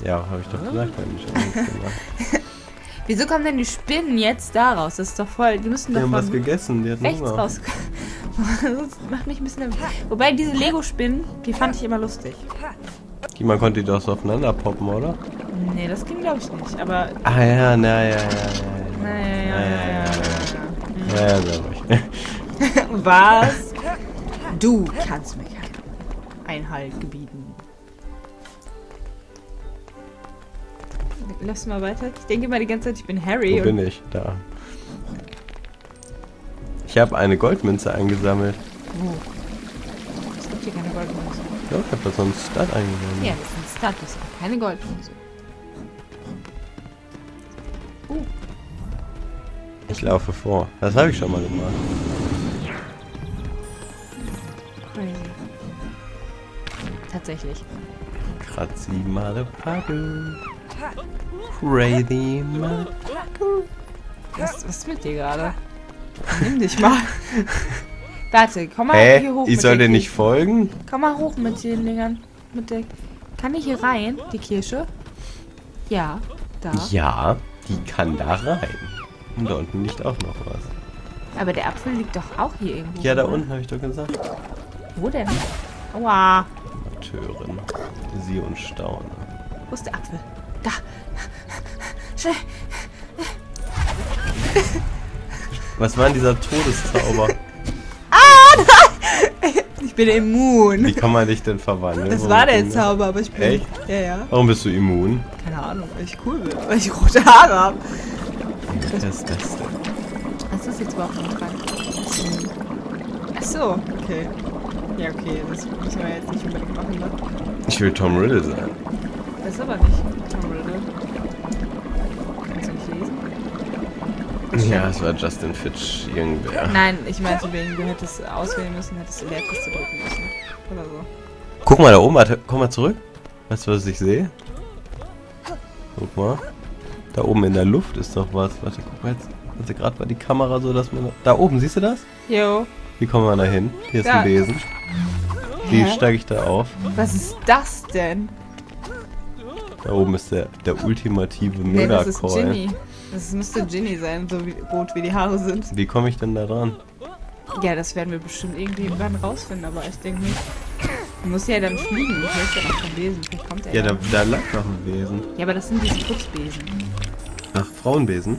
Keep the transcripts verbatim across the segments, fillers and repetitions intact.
Ja, habe ich doch gesagt, wenn ich alles gemacht. Wieso kommen denn die Spinnen jetzt da raus? Das ist doch voll. Die müssen Die doch haben was von gegessen, die hatten rechts Hunger. raus. Das macht mich ein bisschen nervös. Wobei diese Lego-Spinnen, die fand ich immer lustig. Die, man konnte die doch so aufeinander poppen, oder? Nee, das ging glaube ich nicht. Aber. Ah ja, na ja, ja, ja. Na ja, ja, ja, ja, ja. Ja, ja, sehr ruhig. Was? Du kannst mir keinen Einhalt gebieten. Lass mal weiter. Ich denke mal die ganze Zeit, ich bin Harry. Wo bin ich? Da. Ich habe eine Goldmünze eingesammelt. Wo? Es gibt hier keine Goldmünze. Ja, ich habe da so einen Stud eingesammelt. Ja, das ist ein Stud, das ist aber keine Goldmünze. Uh. Ich laufe vor. Das habe ich schon mal gemacht. Crazy. Tatsächlich. Kratzi Motherfucker. Crazy Motherfucker. Was, was ist mit dir gerade? Nimm dich mal. Warte, komm mal Hä? hier hoch. Ich mit soll der dir nicht Kirche. folgen? Komm mal hoch mit den Dingern. Mit der. Kann ich hier rein, die Kirsche? Ja, da. Ja, die kann da rein. Und da unten liegt auch noch was. Aber der Apfel liegt doch auch hier irgendwo. Ja, da oder? unten habe ich doch gesagt. Wo denn? Aua. Amateurin. Sie und Staune. Wo ist der Apfel? Da. Schnell. Was war denn dieser Todeszauber? Ich bin immun. Wie kann man dich denn verwandeln? Das Warum war der denn das? Zauber, aber ich bin. Echt? Ja, ja. Warum bist du immun? Keine Ahnung, weil ich cool bin. Weil ich rote Haare habe. Was ist das denn? Was ist jetzt überhaupt noch dran? Ach so, okay. Ja, okay, das müssen wir jetzt nicht unbedingt machen, ne? Ich will Tom Riddle sein. Das ist aber nicht Tom Riddle. Kannst du nicht lesen? Ja, es war Justin Fitch irgendwer. Nein, ich meinte wegen, du hättest auswählen müssen, hättest du Leertaste drücken müssen. Oder so. Guck mal da oben, warte, komm mal zurück. Weißt du, was ich sehe? Guck mal. Da oben in der Luft ist doch was. Warte, guck mal jetzt. Also gerade war die Kamera so, dass man... Da oben, siehst du das? Jo. Wie kommen wir da hin? Hier ist Da. ein Besen. Wie Hä? steige ich da auf? Was ist das denn? Da oben ist der, der ultimative Nee, das ist Megacoil. Ginny. Das müsste Ginny sein, so wie, rot wie die Haare sind. Wie komme ich denn da dran? Ja, das werden wir bestimmt irgendwie irgendwann rausfinden, aber ich denke nicht. Du musst ja dann fliegen. Du hörst ja noch vom Besen. Vielleicht kommt er Ja, ja. da, da lag noch ein Besen. Ja, aber das sind diese Putzbesen. Ach, Frauenbesen?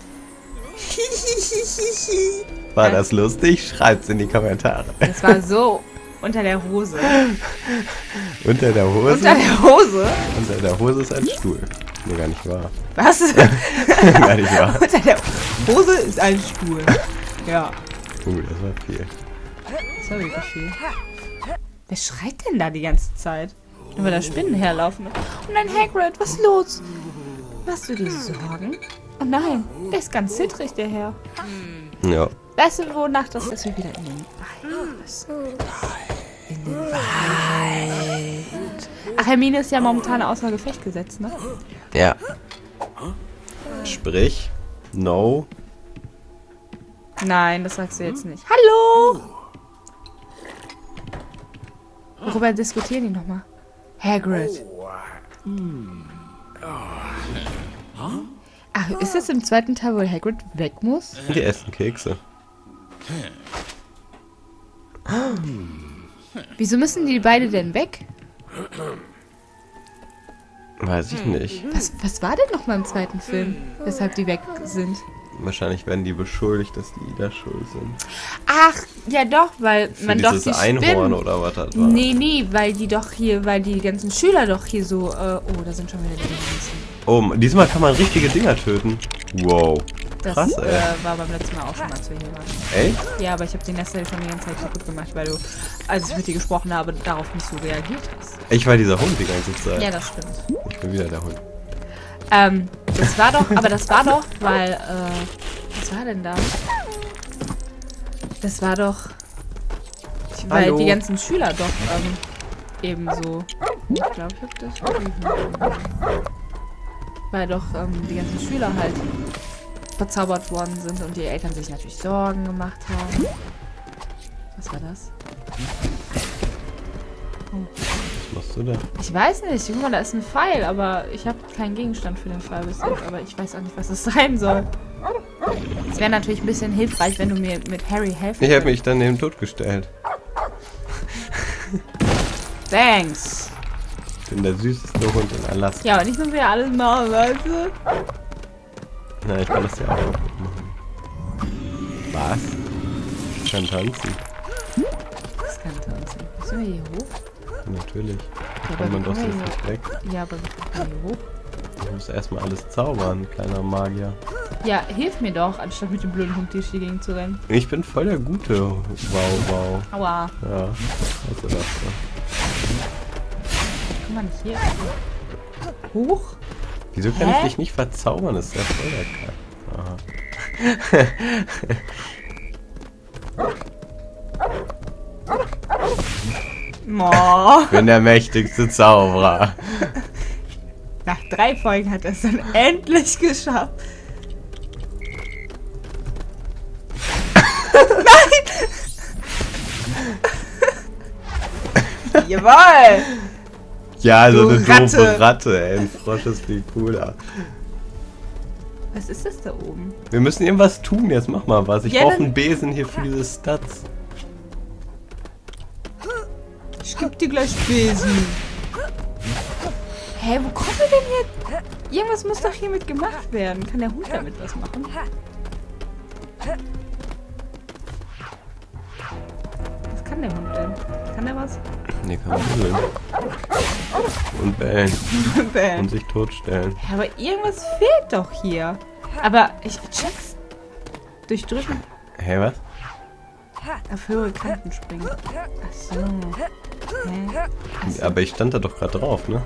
War das lustig? Schreibt's in die Kommentare. Das war so unter der Hose. Unter der Hose? Unter der Hose? Unter der Hose ist ein Stuhl. Nee, gar nicht wahr. Was? Gar nicht wahr. Unter der Hose ist ein Stuhl. Ja. Uh, das war viel. Das war wirklich viel. Wer schreit denn da die ganze Zeit? Nur weil da Spinnen herlaufen. Und dann Hagrid, was ist los? Machst du dir Sorgen? Oh nein, der ist ganz zittrig, der Herr. Ja. Weißt du, wonach das ist? Wir wieder in den Wald müssen. In den Wald. Ach, Hermine ist ja momentan außer Gefecht gesetzt, ne? Ja. Sprich, no. Nein, das sagst du jetzt nicht. Hallo! Worüber diskutieren die nochmal? Hagrid. Ach, ist das im zweiten Teil, wo Hagrid weg muss? Die essen Kekse. Wieso müssen die beide denn weg? Weiß ich nicht. Was, was war denn nochmal im zweiten Film, weshalb die weg sind? Wahrscheinlich werden die beschuldigt, dass die da schuld sind. Ach, ja doch, weil Für man doch dieses die Einhorn Spinnen... oder was das war. Nee, nee, weil die doch hier, weil die ganzen Schüler doch hier so... Äh, oh, da sind schon wieder die ganzen. Oh, diesmal kann man richtige Dinger töten. Wow. Das Krass, ey. äh, war beim letzten Mal auch schon, als wir hier waren. Echt? Ja, aber ich habe den Nestle schon die ganze Zeit kaputt gemacht, weil du, als ich mit dir gesprochen habe, darauf nicht so reagiert hast. Ich war dieser Hund die ganze Zeit. Ja, das stimmt. Ich bin wieder der Hund. Ähm, das war doch, aber das war doch, weil, äh, was war denn da? Das war doch, weil Hallo. die ganzen Schüler doch, ähm, eben so, ich glaube, ich hab das, weil doch, ähm, die ganzen Schüler halt verzaubert worden sind und die Eltern sich natürlich Sorgen gemacht haben. Was war das? Oh. Was machst du da? Ich weiß nicht. Guck mal, da ist ein Pfeil, aber ich habe keinen Gegenstand für den Pfeil bis jetzt. Aber ich weiß auch nicht, was das sein soll. Es wäre natürlich ein bisschen hilfreich, wenn du mir mit Harry helfen Ich habe mich dann neben totgestellt. Thanks. Ich bin der süßeste Hund in Alaska. Ja, aber nicht nur wir alles machen, weißt du? Na, ich kann das ja auch machen. Was? Ich kann tanzen. Das kann tanzen. Müssen wir hier hoch? Natürlich. Ja, Da aber kann man wie doch so kommen wir nicht weg. Ja, aber wie kommen wir hier hoch? Du musst erstmal alles zaubern, kleiner Magier. Ja, hilf mir doch, anstatt mit dem blöden Hund durch die Gegend zu rennen. Ich bin voll der Gute. Wow, wow. Aua. Ja, was ist das so? Kann man nicht hier hoch? Wieso kann Hä? ich dich nicht verzaubern? Das ist ja voll der Kack. Mo. Ich bin der mächtigste Zauberer. Nach drei Folgen hat er es dann endlich geschafft. Nein! Jawohl! Ja, so Du eine Ratte. doofe Ratte, ey. Ein Frosch ist viel cooler. Was ist das da oben? Wir müssen irgendwas tun, jetzt mach mal was. Ich Ja, brauche dann- einen Besen hier für diese Stats. Ich geb dir gleich Besen. Hä, wo kommen wir denn hier? Irgendwas muss doch hiermit gemacht werden. Kann der Hund damit was machen? Was kann der Hund denn? Kann der was? Nee, kann man buddeln. Und bellen. Bäh. Und sich totstellen. Ja, aber irgendwas fehlt doch hier. Aber ich check's. Durchdrücken. Hey, was? Auf höhere Kanten springen. Ach so. Hä? Ach so. Aber ich stand da doch gerade drauf, ne?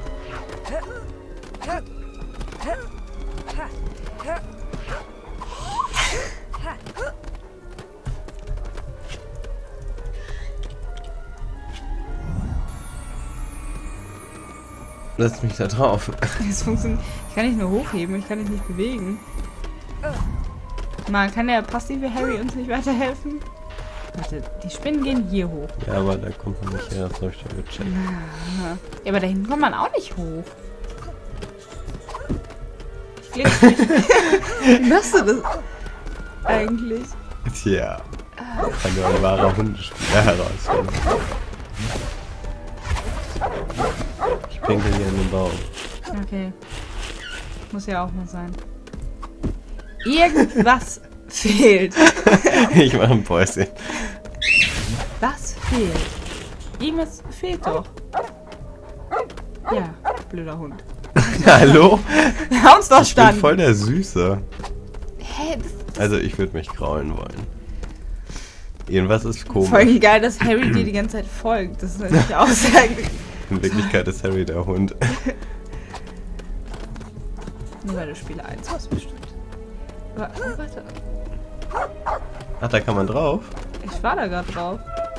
Lass mich da drauf. Das funktioniert. Ich kann nicht nur hochheben, ich kann dich nicht bewegen. Man kann der passive Harry uns nicht weiterhelfen? Warte, die Spinnen gehen hier hoch. Ja, aber da kommt man nicht her, das habe ich schon gecheckt. Ja, aber da hinten kommt man auch nicht hoch. Ich glaube nicht. Wie machst du das eigentlich? Tja, kann nur ein wahrer Hundespieler herausfinden. Ich pinkel hier in den Baum. Okay. Muss ja auch mal sein. Irgendwas fehlt. Ich mache ein Päuschen. Was fehlt? Irgendwas fehlt doch. Ja, blöder Hund. Hallo? Hau uns doch Ich bin stand. voll der Süße. Hä, das Also ich würde mich kraulen wollen. Irgendwas ist ist komisch. voll geil, dass Harry dir die ganze Zeit folgt. Das ist natürlich auch sehr... In Wirklichkeit ist Harry der Hund. Nur weil du Spiel eins hast bestimmt. Aber, oh, warte. Ach, da kann man drauf? Ich war da gerade drauf.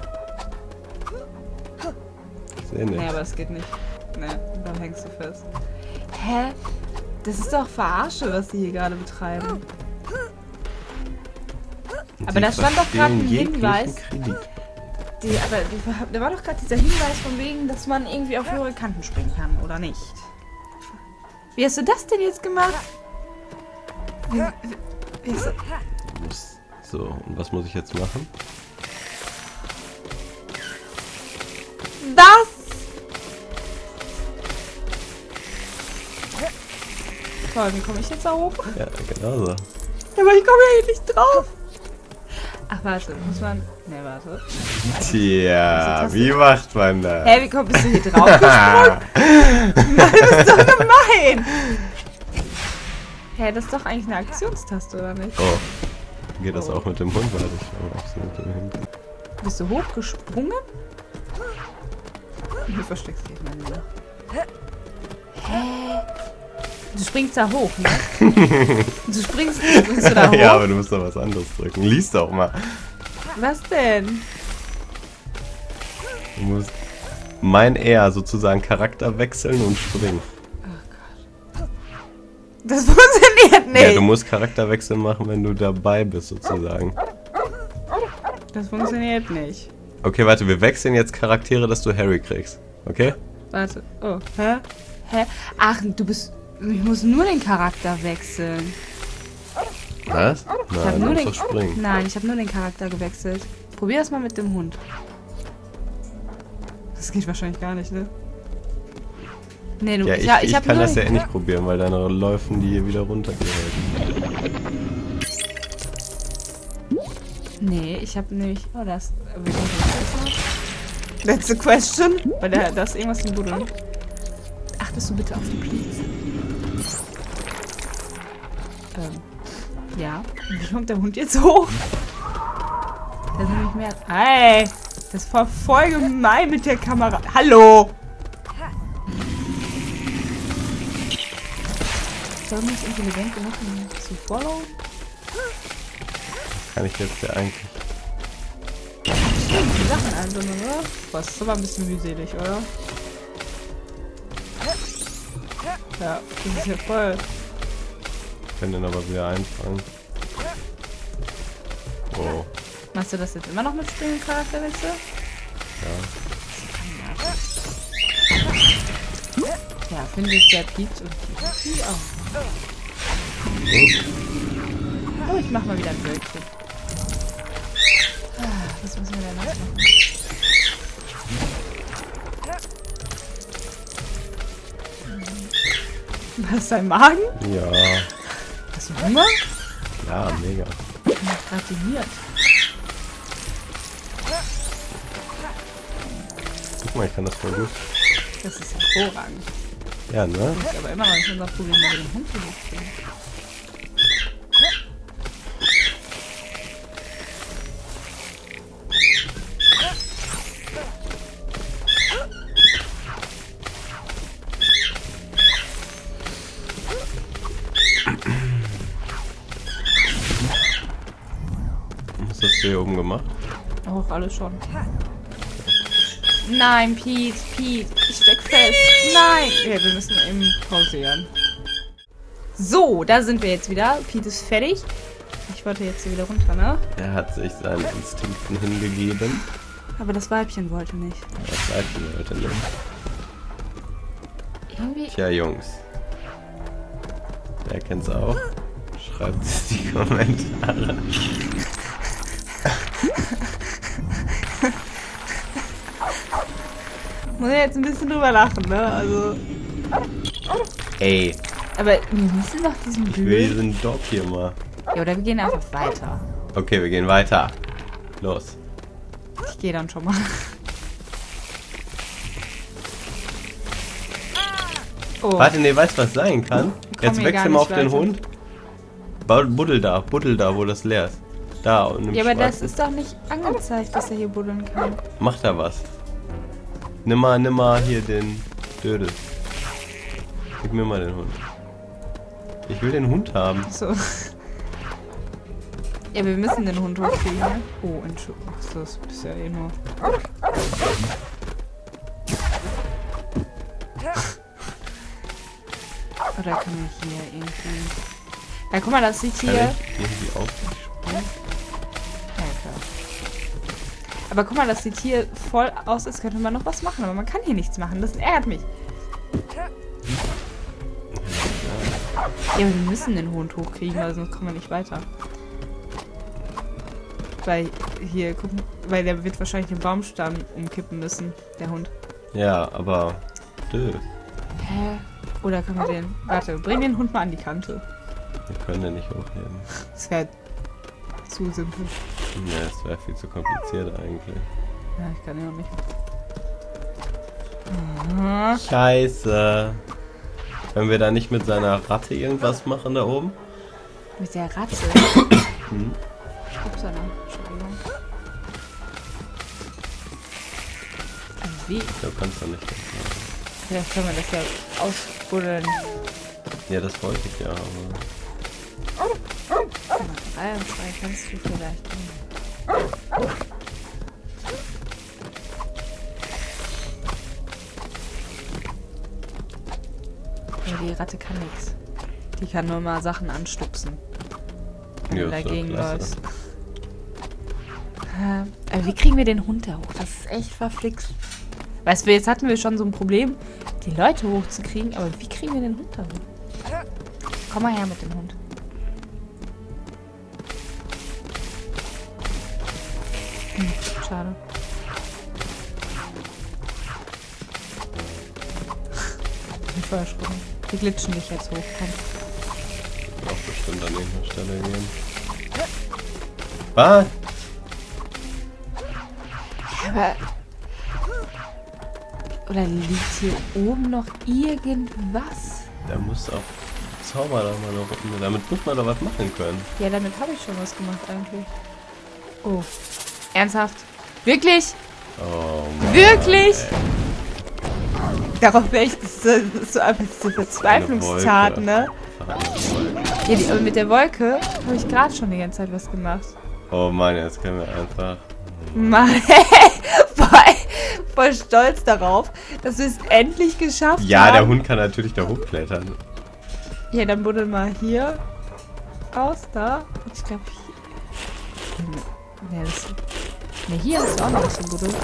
Ich sehe nicht. Nee, aber das geht nicht. Nee, da hängst du fest. Hä? Das ist doch Verarsche, was sie hier gerade betreiben. Und aber sie da stand doch gerade ein verstehen jeglichen Hinweis. Kredit. Die, aber die, da war doch gerade dieser Hinweis von wegen, dass man irgendwie auf höhere Kanten springen kann, oder nicht? Wie hast du das denn jetzt gemacht? Wie, wie, wie hast du, Muss- So, und was muss ich jetzt machen? das! Toll, wie komme ich jetzt da hoch? Ja, genau so. Aber ich komme ja hier nicht drauf. Ach, warte, muss man... Ne, warte. Tja, wie macht man das? Hä, wie komm, bist du hier drauf gesprungen? Nein, das ist doch gemein! Hä, das ist doch eigentlich eine Aktionstaste, oder nicht? Oh. Geht das Oh. auch mit dem Hund? Warte, ich schau, ob es mit dem hinten. Bist du hochgesprungen? Du versteckst dich mal wieder. Hä? Du springst da hoch, ne? Du springst, springst du da hoch? Ja, aber du musst doch was anderes drücken. Lies doch mal. Was denn? Du musst mein R sozusagen Charakter wechseln und springen. Das funktioniert nicht. Ja, du musst Charakterwechsel machen, wenn du dabei bist sozusagen. Das funktioniert nicht. Okay, warte, wir wechseln jetzt Charaktere, dass du Harry kriegst. Okay? Warte. Oh, hä? Hä? Ach, du bist... Ich muss nur den Charakter wechseln. Was? Ich hab Nein, nur du den... musst doch springen. Nein, ich habe nur den Charakter gewechselt. Probier das mal mit dem Hund. Das geht wahrscheinlich gar nicht, ne? Nee, du... Ja, ich, ja, ich, ich, hab kann nur das ja den... eh nicht probieren, weil deine Läufen die hier wieder runtergehen. Nee, ich habe nämlich... Oh, das... Letzte question. Weil da, da ist irgendwas im Buddeln. Achtest du bitte auf die Please? Ähm... Ja. Wie kommt der Hund jetzt hoch? Der sind nicht mehr... Hey! Das war voll gemein mit der Kamera. Hallo! Soll man nicht intelligent genug, um zu followen? Kann ich jetzt ja eigentlich. Die Sachen einsammeln, oder? Boah, das ist aber ein bisschen mühselig, oder? Ja, das ist ja voll. Ich kann den aber wieder einfangen. Oh. Machst du das jetzt immer noch mit Springen Charakterwechsel? Ja. Ja, finde ich der Piet und Piet auch. Oh, ich mach mal wieder ein Wölkchen. Ah, was müssen wir denn noch machen? Was ist dein Magen? Ja. Hast du Hunger? Ja, mega. Ich bin doch gratiniert. Guck mal, ich kann das voll gut. Das ist hervorragend. Ja, ne? Das ist aber immer noch nicht unser Problem, wenn wir den Hund hochkriegen. Was hast du hier oben gemacht? Auch alles schon. Nein, Pete, Pete, ich steck fest. Nein! Ja, wir müssen eben pausieren. So, da sind wir jetzt wieder. Pete ist fertig. Ich wollte jetzt hier wieder runter, ne? Er hat sich seinen Instinkten hingegeben. Aber das Weibchen wollte nicht. Das Weibchen wollte nicht. Irgendwie... Tja, Jungs. Wer kennt's auch? Schreibt es in die Kommentare. Muss ich jetzt ein bisschen drüber lachen, ne? Also... Ey, Aber wir müssen doch diesen ich will Bügel... diesen Dog hier mal. Ja, oder wir gehen einfach weiter. Okay, wir gehen weiter. Los. Ich gehe dann schon mal. Oh. Warte, nee, weißt du, was sein kann? Jetzt hier gar wechseln wir auf nicht den weiter. Hund. Ba- Buddel da, buddel da, wo das leer ist. Da und im Ja, aber das Schwarzen. ist doch nicht angezeigt, dass er hier buddeln kann. Macht da was. Nimm mal, nimm mal hier den Dödel. Gib mir mal den Hund. Ich will den Hund haben. So. Ja, wir müssen den Hund hochkriegen, ne? Oh, Entschuldigung. Das ist ja eh nur... Oder können wir hier irgendwie... Ja, guck mal, das sieht Kann hier... ich irgendwie auf? Ja, klar. Aber guck mal, das sieht hier voll aus, als könnte man noch was machen. Aber man kann hier nichts machen. Das ärgert mich. Ja, aber wir müssen den Hund hochkriegen, weil sonst kommen wir nicht weiter. Weil hier, gucken, weil der wird wahrscheinlich den Baumstamm umkippen müssen, der Hund. Ja, aber... Dö. Hä? Oder können wir den... Warte, bring den Hund mal an die Kante. Wir können den nicht hochheben. Das wäre zu simpel. Ja, das wäre viel zu kompliziert eigentlich. Ja, ich kann ja auch nicht. Aha. Scheiße. Können wir da nicht mit seiner Ratte irgendwas machen da oben? Mit der Ratte. Hm? Upsala, Entschuldigung. Also wie? Ich glaube, kannst du nicht. Das machen. Vielleicht können wir das ja ausbuddeln. Ja, das wollte ich ja, aber... drei und zwei kannst du vielleicht. Ja, die Ratte kann nichts. Die kann nur mal Sachen anstupsen. Wenn Ja, du ist doch dagegen klasse. läufst. Äh, Aber wie kriegen wir den Hund da hoch? Das ist echt verflixt. Weißt du, jetzt hatten wir schon so ein Problem, die Leute hochzukriegen, aber wie kriegen wir den Hund da hoch? Komm mal her mit dem Hund. Hm, schade. Ich bin voll erschrocken. Die glitschen dich jetzt hoch. Komm. Auch bestimmt an irgendeiner Stelle gehen. Was? Aber... Oder liegt hier oben noch irgendwas? Da muss auch Zauber da mal noch unten. Damit muss man doch was machen können. Ja, damit habe ich schon was gemacht eigentlich. Oh. Ernsthaft? Wirklich? Oh Mann. Wirklich? Ey. Darauf wäre ich das, das ist so einfach diese Verzweiflungstat, ne? Ja, die, aber mit der Wolke habe ich gerade schon die ganze Zeit was gemacht. Oh Mann, jetzt können wir einfach... Mann, voll, voll stolz darauf, dass du es endlich geschafft hast. Ja, haben. Der Hund kann natürlich da hochklettern. Ja, dann buddel mal hier aus, da. Ich glaube hier. Nee, das, nee, hier ist auch noch was im Buddel.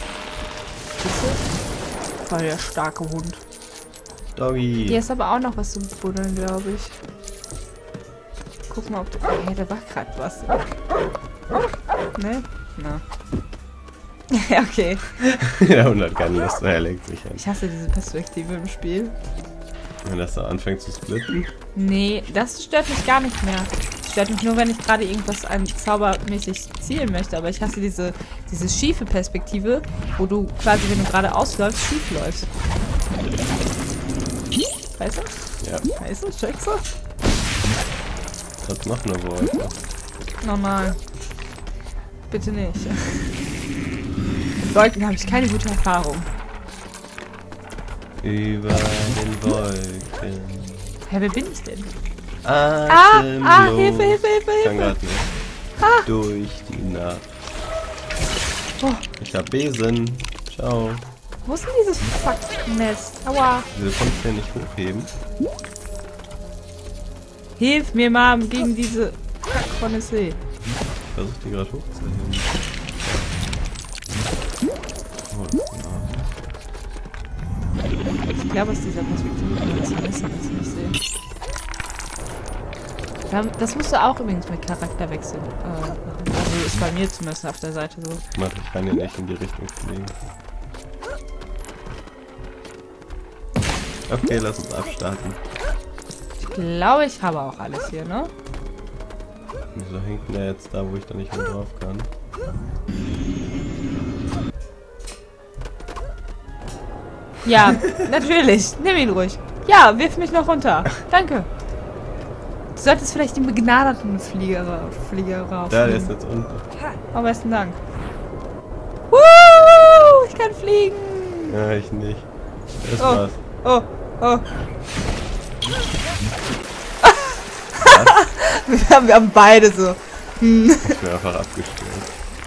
Voll der starke Hund. Doggy. Hier ist aber auch noch was zum Buddeln, glaube ich. Guck mal, ob du... Oh, hey, da war gerade was. Ne? Na. Ja, okay. Der Hund hat keine Lust, er legt sich an. Ich hasse diese Perspektive im Spiel. Wenn das da anfängt zu splitten? Nee, das stört mich gar nicht mehr. Das stört mich nur, wenn ich gerade irgendwas an zaubermäßig zielen möchte. Aber ich hasse diese, diese schiefe Perspektive, wo du quasi, wenn du gerade ausläufst, schief läufst. Weißt du? Ja. Weißt du? Checkst du? Was macht eine Wolke? Normal. Bitte nicht. Mit Wolken habe ich keine gute Erfahrung. Über den Wolken. Hä, wer bin ich denn? Atemlos. Ah, ah, Hilfe, Hilfe, Hilfe, Ich kann Hilfe. grad nicht. Ah. Durch die Nacht. Oh, Ich hab Besen. Ciao. wo ist denn dieses Fuck-Nest? Aua. Wieso konntest du den nicht hochheben? Hilf mir mal gegen diese Kack von der See. Ich versuch die gerade hochzuheben. Oh, ja. Ich glaube, aus dieser Perspektive kann man das Messer jetzt nicht sehen. Da- Das musst du auch übrigens mit Charakterwechsel äh, machen. Also ist bei mir zumindest auf der Seite so. Warte, ich kann hier nicht in die Richtung fliegen. Okay, lass uns abstarten. Ich glaube, ich habe auch alles hier, ne? Wieso hängt denn der jetzt da, wo ich da nicht mehr drauf kann? Ja, natürlich. Nimm ihn ruhig. Ja, wirf mich noch runter. Danke. Du solltest vielleicht den begnadeten Flieger, Flieger rauf. Da, der ist jetzt unten. Oh, besten Dank. Woo! Ich kann fliegen. Ja, ich nicht. Das Oh. war's. Oh, oh. wir, haben, wir haben beide so. Hm. Ich bin einfach abgestürzt.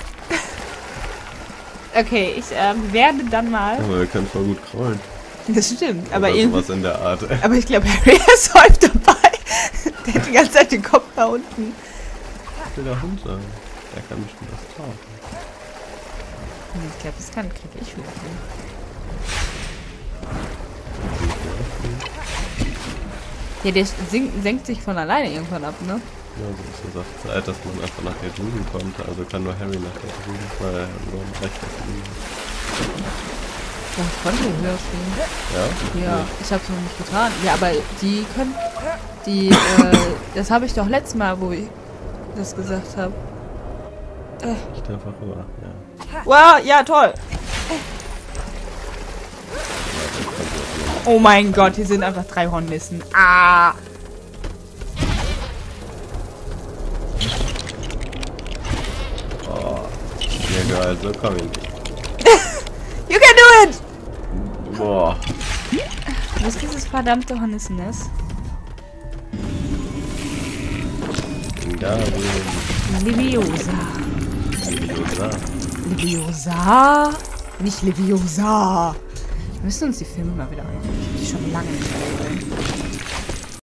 Okay, ich ähm, werde dann mal. Aber wir können voll gut krollen. Das stimmt, aber Oder irgendwie. sowas in der Art. Aber ich glaube, Harry ist häufig dabei. Der hat die ganze Zeit den Kopf da unten. Ich will der Hund sein. Der kann bestimmt was tauchen. Ich glaube, das kann krieg ich wieder hin. Ja, der sinkt, senkt sich von alleine irgendwann ab, ne? Ja, so ist es auch Zeit, dass man einfach nach der drüben kommt. Also kann nur Harry nach der drüben, weil er nur ein rechter Flügel. Ja, ich konnte höher fliegen. Ja? Ja, ich hab's noch nicht getan. Ja, aber die können. Die, äh, das habe ich doch letztes Mal, wo ich das gesagt habe. Äh. Ich einfach rüber, ja. Wow, ja, toll. Oh mein Gott, hier sind einfach drei Hornissen. Ah! Oh, ja geil, so komm ich nicht. You can do it! Boah. Wo ist dieses verdammte Hornissennest? Da drüben. Leviosa. Leviosa. Leviosa? Nicht Leviosa. Wir müssen uns die Filme mal wieder angucken. Ich hab die schon lange nicht mehr gesehen.